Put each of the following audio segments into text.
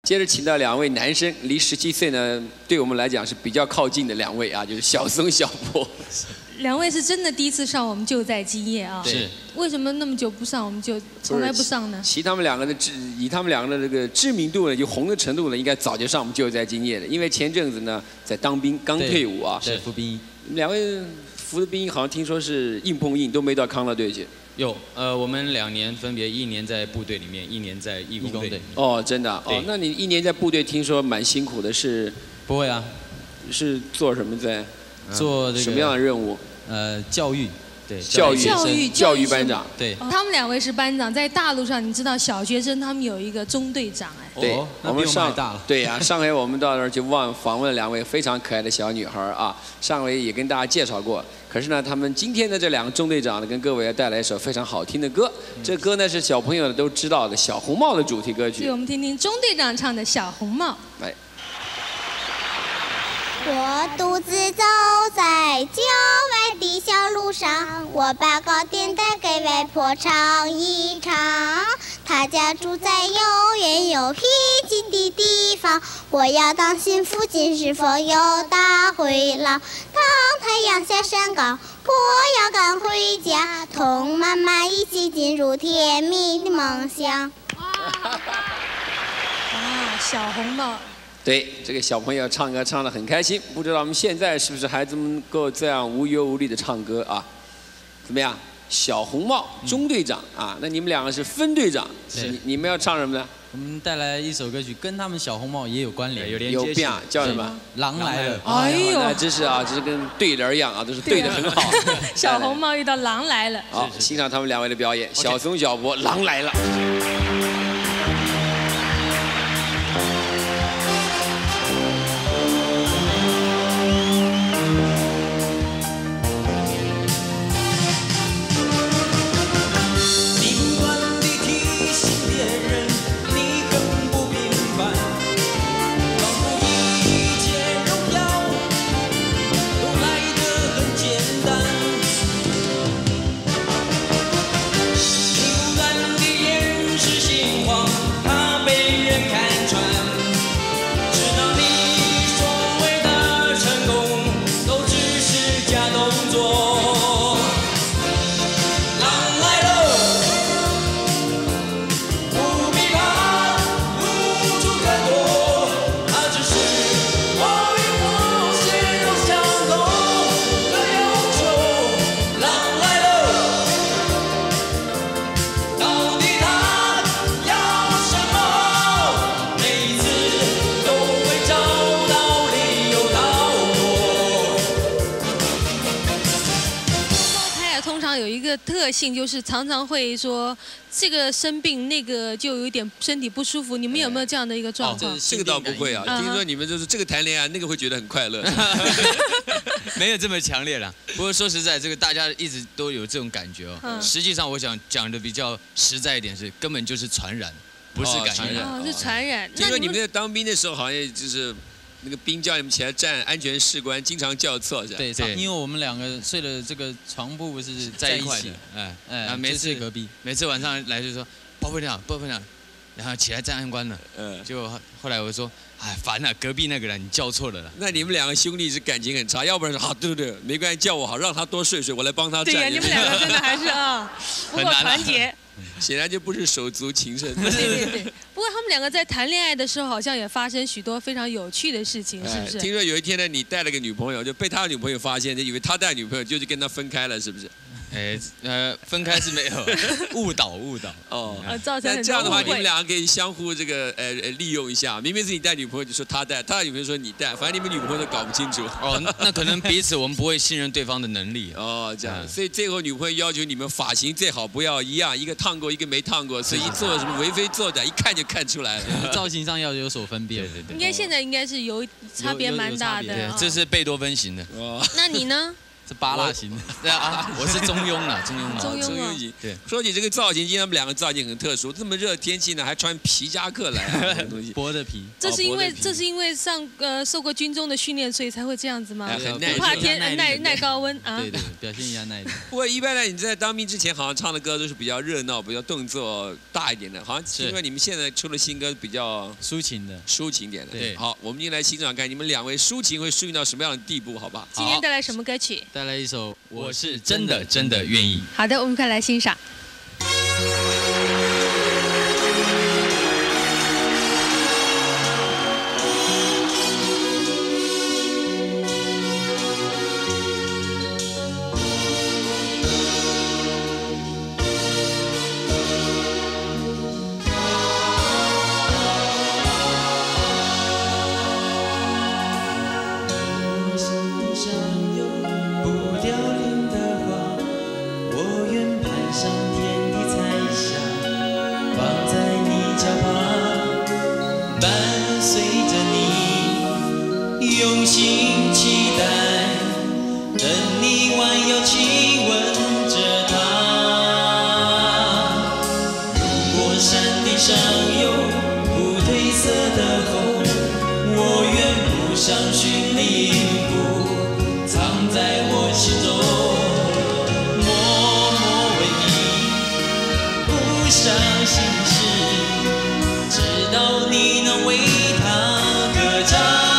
接着请到2位男生，离17岁呢，对我们来讲是比较靠近的2位啊，就是小松、小波。 2位是真的第一次上我们就在今夜啊。 是。 为什么那么久不上，我们就从来不上呢？ 以他们两个的这个知名度呢，就红的程度呢，应该早就上我们就在今夜的。因为前阵子呢，在当兵，刚退伍啊。 是服兵役。 2位服的兵役好像听说是硬碰硬，都没到康乐队去。 有，我们2年分别1年在部队里面，1年在义工队。 哦，真的哦，那你1年在部队，听说蛮辛苦的，是？ 不会啊， 是做什么在？ 做这个什么样的任务？ 教育，对， 教育班长。 对。 他们2位是班长，在大陆上，你知道小学生他们有一个中队长哎。 对， 我们对呀，上回我们到那儿就访问了2位非常可爱的小女孩啊，上回也跟大家介绍过。可是呢，他们今天的这2个中队长呢，跟各位要带来一首非常好听的歌。这歌呢是小朋友都知道的《小红帽》的主题歌曲。 所以我们听听中队长唱的《小红帽》。 来。 我独自走在郊外的小路上，我把糕点带给外婆尝一尝。她家住在又远又僻静的地方，我要当心附近是否有大灰狼。当太阳下山岗，我要赶回家，同妈妈一起进入甜蜜的梦乡。 哇，小红帽。 对，这个小朋友唱歌唱得很开心，不知道我们现在是不是还能够这样无忧无虑的唱歌啊？怎么样？小红帽中队长啊，那你们2个是分队长，你们要唱什么呢？ 我们带来一首歌曲，跟他们小红帽也有关联，有连接性。 叫什么？ 狼来了。 哎呦， 那真是啊，这是跟对联一样啊，都是对得很好。 小红帽遇到狼来了。 好，欣赏他们2位的表演，小松、小波，狼来了。 特性就是常常会说这个生病，那个就有一点身体不舒服。你们有没有这样的一个状况？ 这个倒不会啊，听说你们就是这个谈恋爱，那个会觉得很快乐。 没有这么强烈啦。不过说实在，这个大家一直都有这种感觉哦。实际上，我想讲的比较实在一点是，根本就是传染，不是感染。 哦，是传染。 听说你们在当兵的时候，好像就是。 那个兵叫你们起来站安全士官，经常叫错是吧？ 对，因为我们2个睡的这个床铺是在一起的，每次隔壁，每次晚上来就说报分长，然后起来站安官了，就后来我说，哎，烦了，隔壁那个人你叫错了啦。 那你们2个兄弟是感情很差，要不然说好，对，没关系，叫我好，让他多睡，我来帮他站。 对呀，你们2个真的还是不够团结。 显然就不是手足情深。 对。不过他们2个在谈恋爱的时候，好像也发生许多非常有趣的事情，是不是？ 听说有一天呢，你带了个女朋友，就被他女朋友发现，就以为他带女朋友，就跟他分开了，是不是？ 分开是没有，误导。 哦， 造成很多误会。 这样的话，你们2个可以相互这个利用一下。明明是你带女朋友，就说他带；他的女朋友说你带，反正你们女朋友都搞不清楚。 哦，那可能彼此我们不会信任对方的能力。 哦，这样。所以最后女朋友要求你们发型最好不要一样，一个烫过，一个没烫过，所以一做什么为非作歹，一看就看出来了。 造型上要有所分辨。对。 应该现在应该是有差别蛮大的。 这是贝多芬型的。 那你呢？ 是巴辣型的。对啊，我是中庸啦，中庸型。 对， 说起这个造型，今天他们两个造型很特殊，这么热天气呢，还穿皮夹克来啊，这东西。 薄的皮。 这是因为受过军中的训练，所以才会这样子吗？ 很不怕耐高温啊。 对，表现一下耐力。 不过一般来，你在当兵之前好像唱的歌都是比较热闹、比较动作大一点的，好像是因为你们现在出了新歌比较抒情点的。 对， 好，我们就来欣赏看你们两位抒情会抒情到什么样的地步，好不好？ 今天带来什么歌曲？ 带来一首《我是真的愿意》。 好的，我们快来欣赏。 用心期待，等你弯腰亲吻着她。如果山顶上有不褪色的红，我愿步上寻灵符，藏在我心中，默默为你不伤心事，直到你能为他歌唱。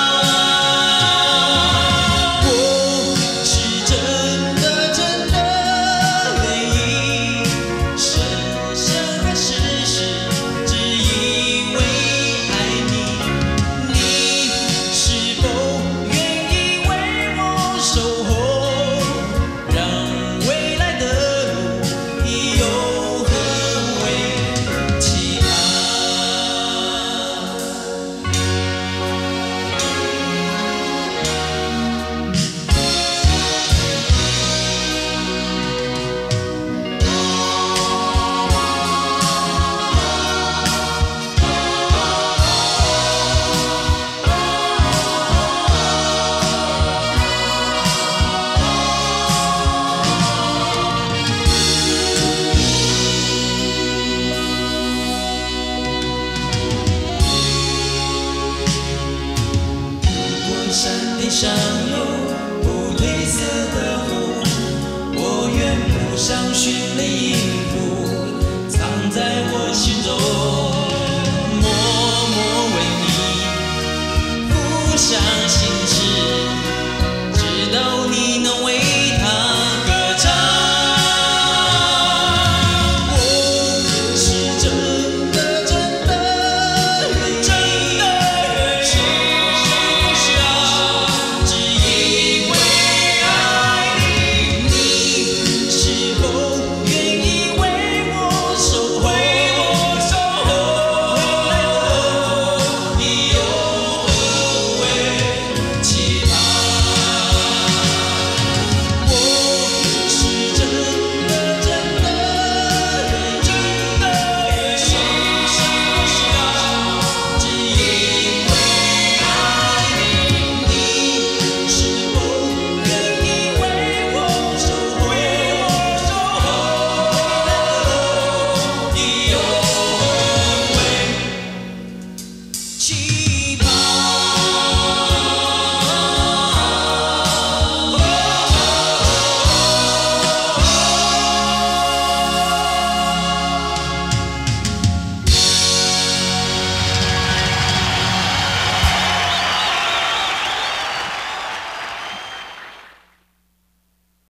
山顶上有不褪色的红，我愿步上寻灵。